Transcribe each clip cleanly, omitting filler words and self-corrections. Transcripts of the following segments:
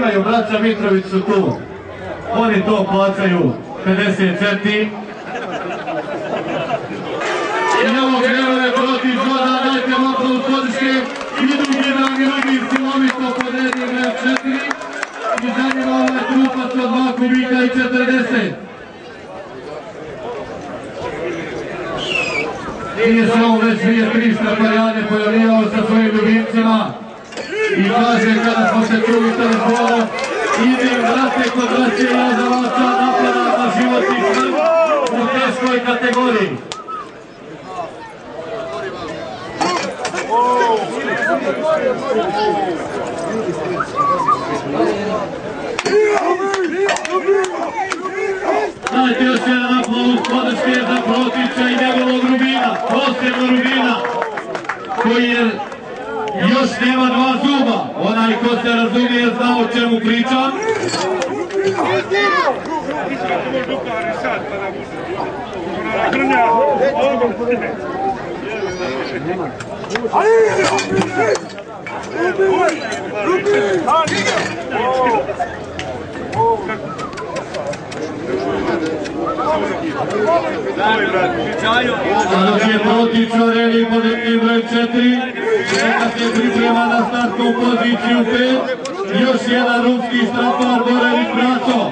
dobivaju, braća Mitrović su tu. Oni to plaćaju 50 centi. I evo Grevove protiv Žora, dajte malo podrške. Idu Gibrani Rugi, silovito pod rednim rev 4. I za njima ovaj trupac od 2 kubika i 40. Nije se on već 2-3 straparijane pojavljivao sa svojim ljubimcima i kaže kada smo se čuli telefonom, idem brate kod braće Jazavaca, napadam na život i smrt u teškoj kategoriji. Dajte još jedan aplauz podrške za Protića i njegovog Rubina, posebno Rubina, koji je još nema 2 zuba. Onaj ko se razumije zna o čemu pričam. A dok je Protić u areni pod rednim broj 4, neka se priprema na startnu poziciju 5, još jedan rumski strapar Borević Braco.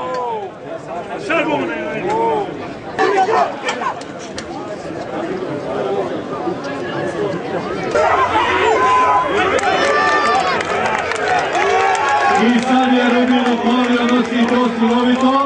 I sad je Rubin otvorio, nosi to silovito.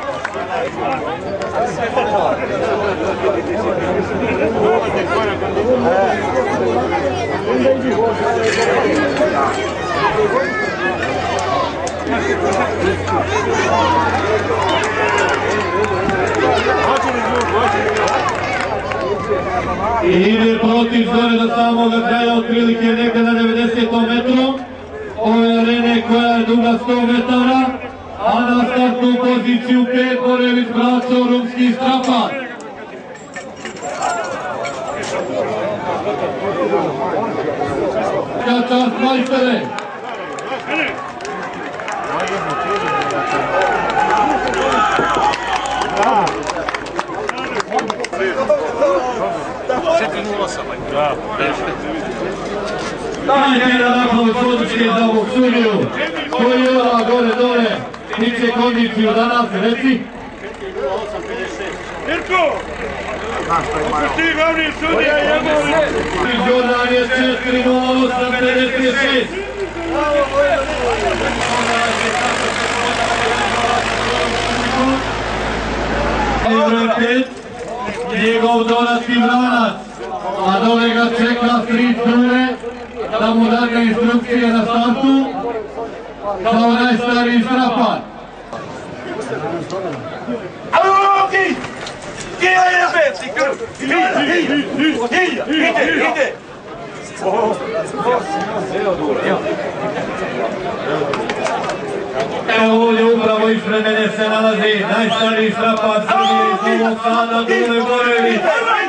I ide Protić dole do samoga kraja, otprilike negde na 90. metru ove arene koja je duga 100 metara, a na startnu poziciju 5 Borević Braco, rumski strapar. Čast majstere! Dajte jedan aplauz podrške za ovog sudiju koji je ova gore dole tiče kondiciju danas, reci. Mirko! Ako ti glavni sudija jebali! Jordan je 4:08:56. Broj 5, njegov dodatni branac, a dole ga čeka Street Ture da mu dadne instrukcije na startu kao najstariji strapar. Aloki! Gdje je bezci krv? Ide! Evo ovdje upravo ispred mene se nalazi najstariji strapar Srbije iz Novog Sada, Dule Borević.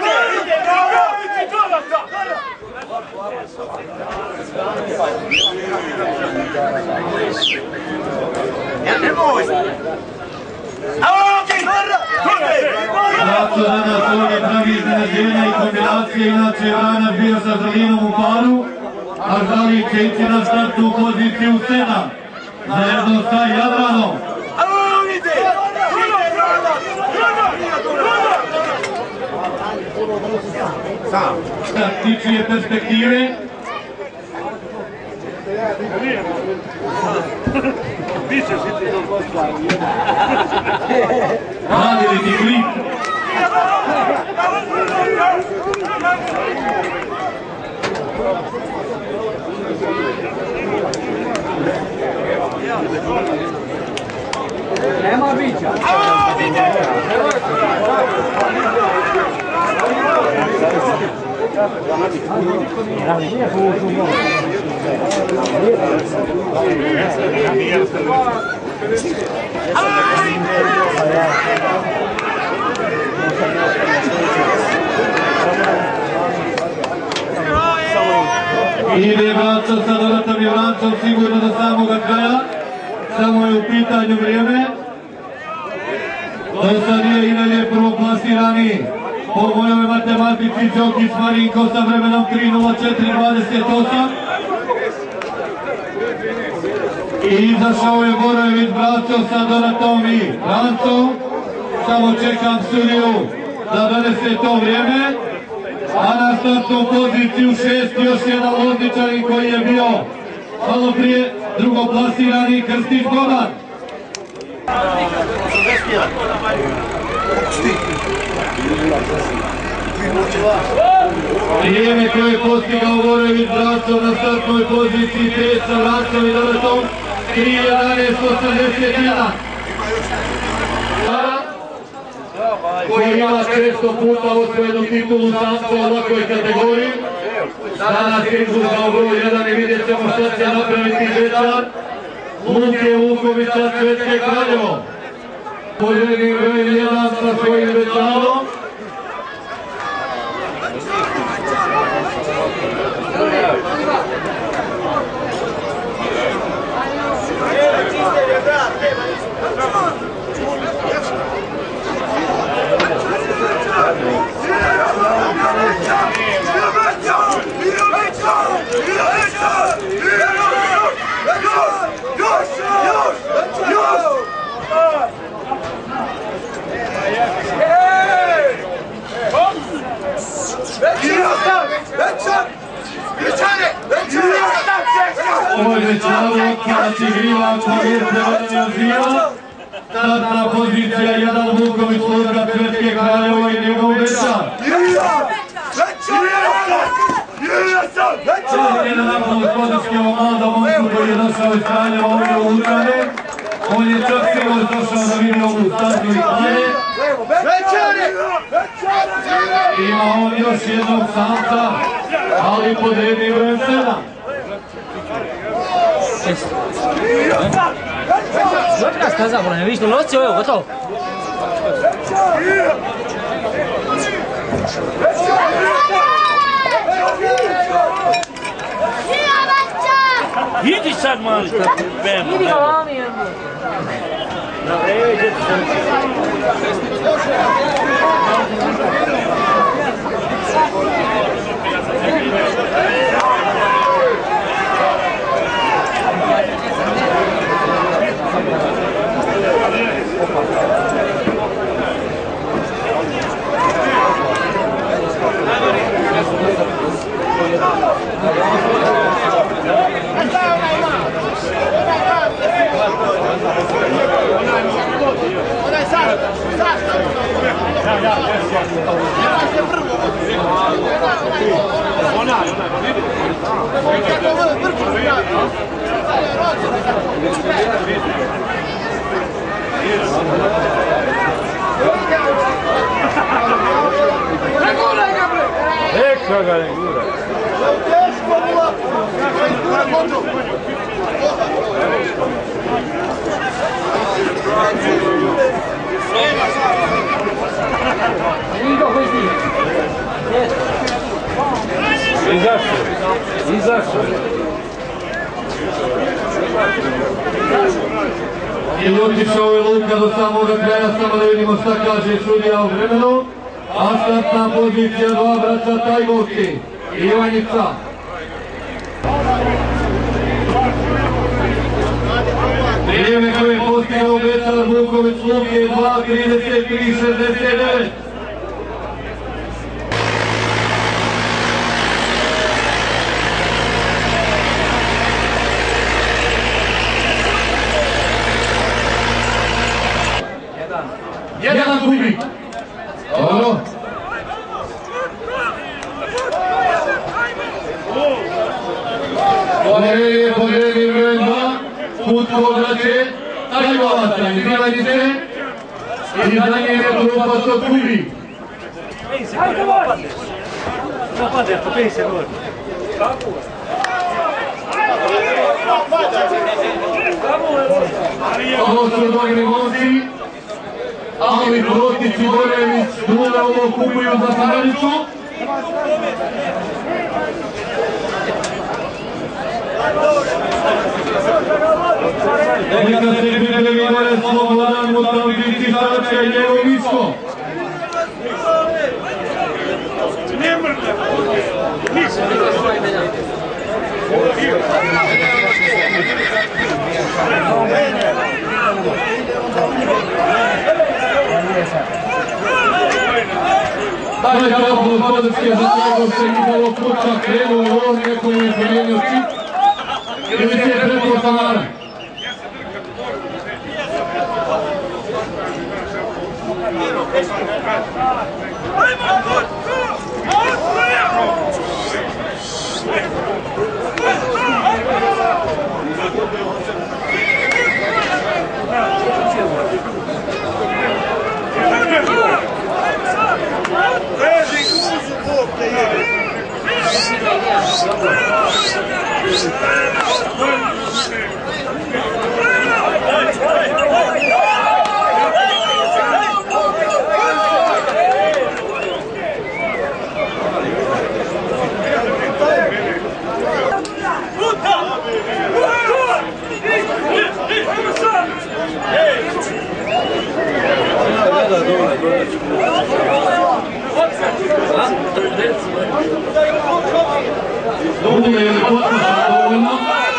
Braco danas ovdje pravi iznenađenja i kombinacije, inače je Vranac bio sa Zrlinom u paru, a Žalik će ići na startnu poziciju 7, zajedno sa Jadranom. Taktičije perspektive. Radili ti klip. Nema bića. Ide Braco sa dodatnim Vrancom sigurno do samoga kraja. je u pitanju vrijeme. Do sad je i dalje prvoplasirani po mojoj matematici Đokić Marinko sa vremenom 3.04.28. I izašao je Borojević Braco sa Donatom i Brancom. Samo čekam sudiju da donese to vrijeme. A na startnu poziciju 6 još jedan Lozničanin koji je bio malo prije drugoplasirani Krstić Goran. Vrijeme koje je postigao Borojević Braco na startnoj poziciji 5 sa Brancom i Donatom 3.11.81. Koji ima često puta osvojenu titulu samca u ovakvoj kategoriji. Danas je izuzao broj 1 i vidjet ćemo šta će napraviti večar Luke Vukovića Svetske Kraljevo. Poželjni broj 1 sa svojim večarom. Ovo je večaro kada će igrivač Magir Prevedeni odživa. Startna pozicija 1 Vuković Luka Svetske Kraljevo i njegov večar. Jedan napad podrške ovom mladom momku koji je došao iz Kraljeva ovdje u Lučane. On je čak sigurno došao da vidi ovu startnu i kralje. Ima on još jednog samca, ali pod rednim brojem 7. Što bi nas kazao, ne vidiš, loci, ovo je gotovo. Idi sad, mali. Idi ga lami. Izašao. I otišao je Luka do samoga kraja, samo da vidimo šta kaže sudija u vremenu. A startna pozicija 2 braća Tajgovci i Ivanjica. Vrijeme koje je postigao večar Vuković Luke 2.33.69. Jedan kubik. Dobro. Poželjni broj 2. Put podrače Tajgovaca iz Ivanjice. I za nje je grupa od kubik. Ovo su dobri momci. Ali Protić i Borojević Dunovo kupuju za Paranicu. Neka se pripremi gore Slobodan Mutavidići Zaračka i njegov Miško. Ne mrte! Ništa! Dajte aplauz podrške za svega se njihovo kuća krenuo u ovom nekom je promijenio čip ili će preko stanara. Dobro je li potpuno dovoljno?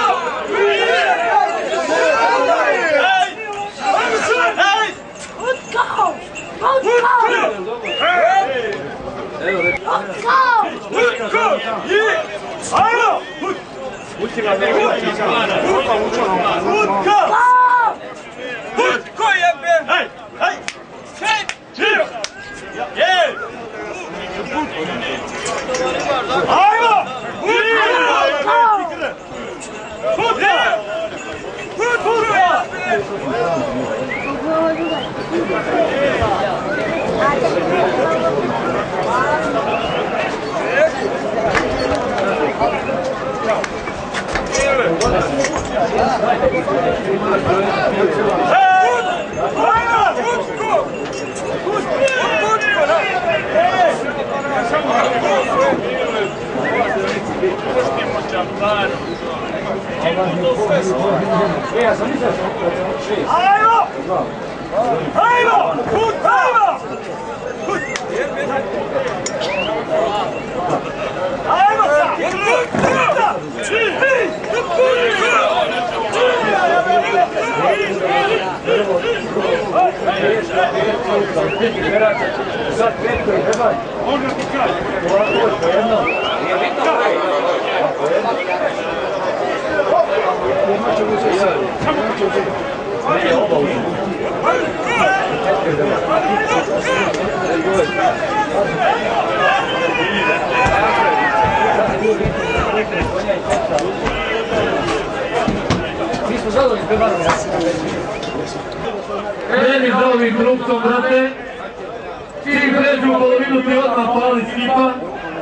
Kreni za ovim trupcom, brate. Čim pređu u polovinu ti odmah pali skipa.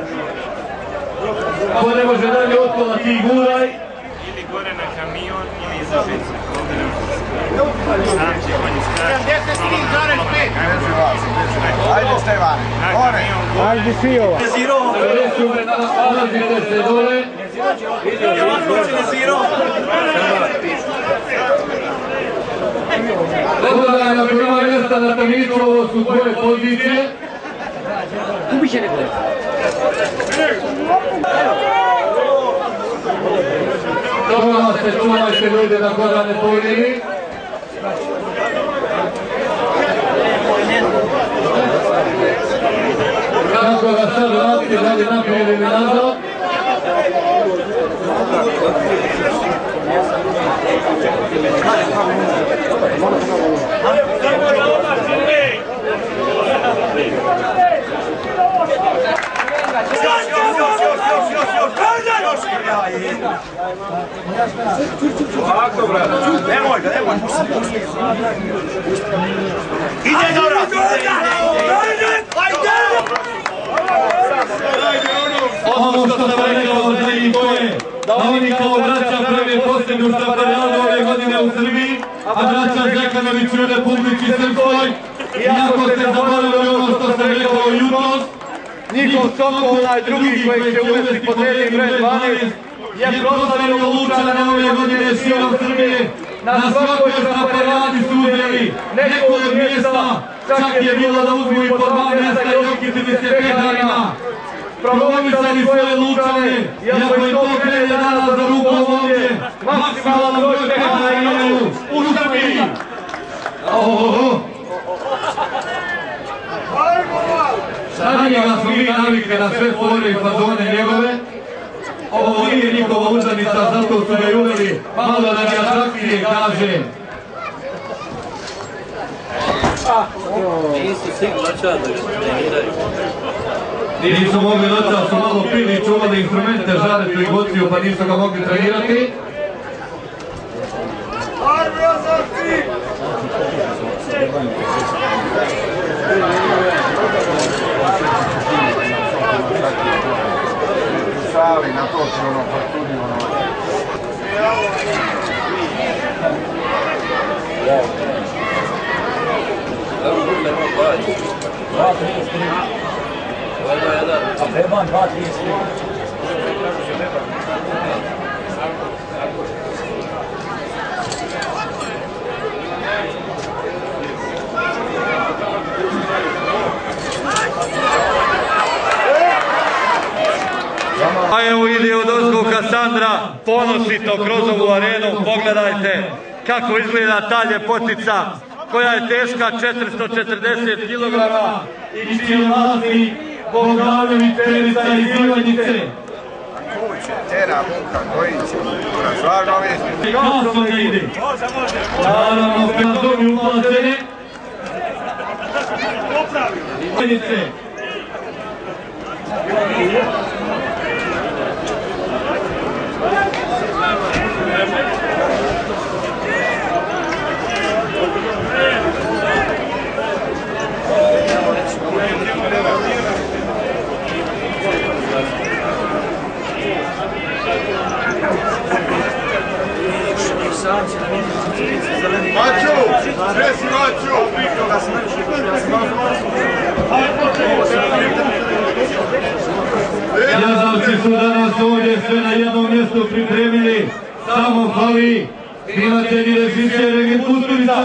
Ako ne može dalje otkola ti guraj. Ili gore na kamion, ili iza žice. Znači, on je skraći. 73,5. Ajde Stevane, gore. Ajde svi ovo. Nalazite se dole. Gledaj na prva mjesta na Tamiću, ovo su tvoje pozicije. Ubit će neko. Toga se čuvajte ljudi da koga ne povrijedi. Kako ga sad vratiti, da li naprijed ili nazad. Nemoj ga. Ide Dora! Ono što sam rekao za njih to je da oni kao braća prave posljednju štamparijadu ove godine u Srbiji, a braća Zekanović u Republici Srpskoj, iako ste zaboravili ono što sam rekao jutros, njihov Sokol, onaj drugi koji će uvesti pod rednim broj 12, je proslavio Lučane ove godine širom Srbije. Na svakoj štamparadi su uzeli neko od mjesta, čak je bilo da uzmu i po 2 mjesta i okitili se petarima. Promovisali svoje Lučane, iako je to krene danas za rukom ovdje, maksimalan broj petara imaju u Srbiji. Na njega smo mi navikli na sve fore i fazone njegove. Ovo nije njihova uzdanica, zato su ga i uveli malo da mi atrakcije kaže. Nisu mogli noća, su malo pili i čuvali instrumente, žaretu i gociju, pa nisu ga mogli trenirati. Savi na to se ono partudi ono. A Beban 2.33. A evo ide od ozgo Kasandra, ponosito kroz ovu arenu, pogledajte kako izgleda ta ljepotica koja je teška 440 kg i čiji vlasnik Bogdanović Perica iz Ivanjice. Kuće, tera, muka, gojiće, razvažno vijesti. Kasno ga ide. Naravno, penaldomi uplaćene. Ivanjice. Maču! Resi Maču! Jazavci su danas ovdje sve na jednom mjestu pripremili. Samo fali snimatelj i režiser Egin Kusturica.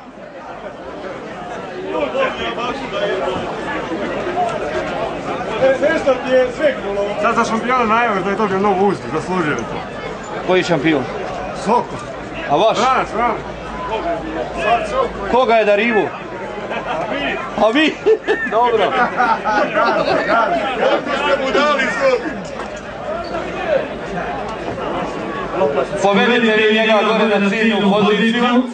Nešto ti je sve krulo. Sad za šampiona najaveš da je to bio nov uspjeh, zaslužili to. Koji šampion? Soko. A vaš? Raz. Koga je darivu? A vi? Dobro. Kako ste mu dali Soko? Povedite vi njega gore na ciljnu poziciju.